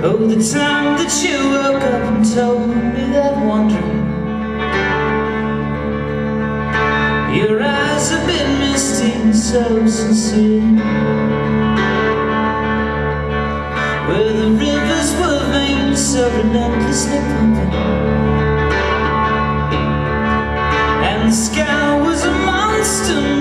Oh, the time that you woke up and told me that wandering your eyes have been misty and so sincere, where the rivers were veins so relentlessly pumping, and the sky was a monster